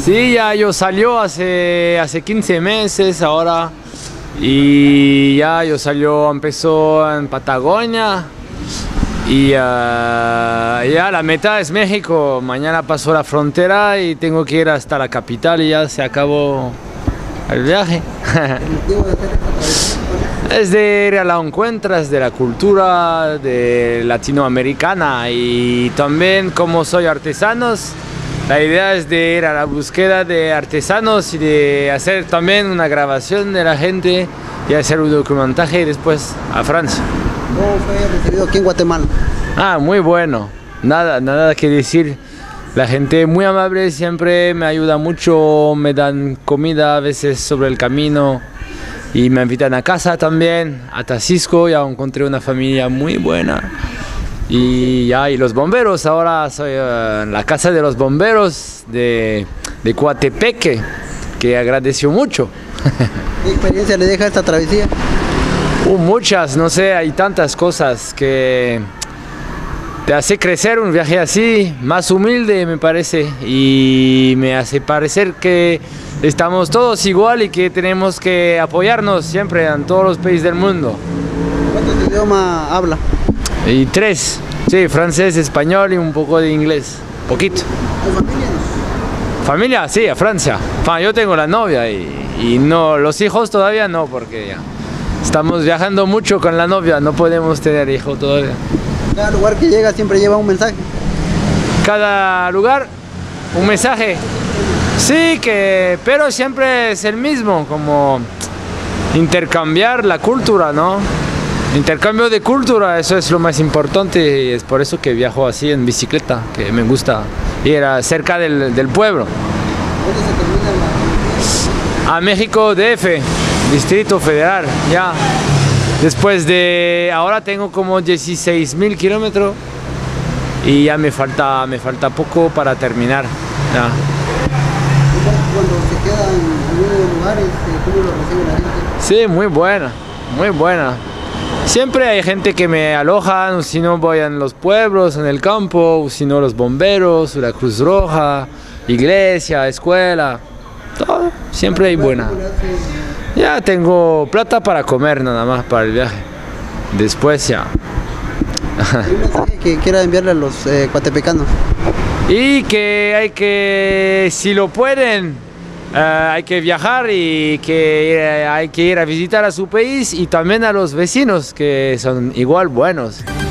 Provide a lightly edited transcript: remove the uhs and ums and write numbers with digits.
Sí, ya yo salió hace 15 meses ahora y ya yo salió, empezó en Patagonia y ya la meta es México. Mañana paso la frontera y tengo que ir hasta la capital y ya se acabó el viaje. Es de ir a la encuentras de la cultura de latinoamericana y también como soy artesanos, la idea es de ir a la búsqueda de artesanos y de hacer también una grabación de la gente y hacer un documentaje y después a Francia. ¿Cómo fue recibido aquí en Guatemala? Muy bueno, nada que decir. La gente muy amable, siempre me ayuda mucho, me dan comida a veces sobre el camino y me invitan a casa también, a Taxisco. Ya encontré una familia muy buena. Y los bomberos, ahora soy en la casa de los bomberos de Coatepeque, que agradeció mucho. ¿Qué experiencia le deja esta travesía? Muchas, no sé, hay tantas cosas que te hace crecer un viaje así, más humilde me parece, y me hace parecer que estamos todos igual y que tenemos que apoyarnos siempre en todos los países del mundo. ¿Cuántos idiomas habla? Y 3, sí, francés, español y un poco de inglés, poquito. ¿Hay familia? Familia, sí, a Francia. Yo tengo la novia y no, los hijos todavía no, porque ya estamos viajando mucho con la novia, no podemos tener hijos todavía. Cada lugar que llega siempre lleva un mensaje. Cada lugar, un mensaje. Sí, pero siempre es el mismo, como intercambiar la cultura, ¿no? Intercambio de cultura, eso es lo más importante y es por eso que viajo así en bicicleta, que me gusta ir cerca del pueblo. ¿Dónde se termina la...? A México DF, Distrito Federal, ya. Después de, ahora tengo como 16.000 kilómetros y ya me falta poco para terminar. Ya. Cuando se queda en algunos lugares, ¿cómo lo recibe la gente? Sí, muy buena, muy buena. Siempre hay gente que me aloja, o si no voy en los pueblos, en el campo, o si no los bomberos, la Cruz Roja, iglesia, escuela, todo, siempre hay buena. Ya tengo plata para comer nada más para el viaje, después ya. ¿Hay un mensaje que quiera enviarle a los coatepecanos? Y que hay que, si lo pueden, hay que viajar y que hay que ir a visitar a su país y también a los vecinos que son igual buenos.